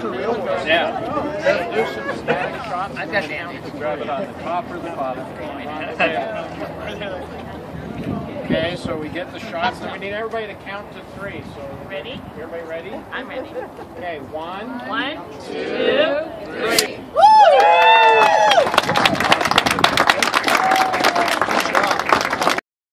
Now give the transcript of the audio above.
Yeah. Do some static shots. I've got to grab it on the top or the bottom. Okay, so we get the shots, and we need everybody to count to 3. So Ready? Everybody ready? I'm ready. Okay, 1, 1, 2, 3.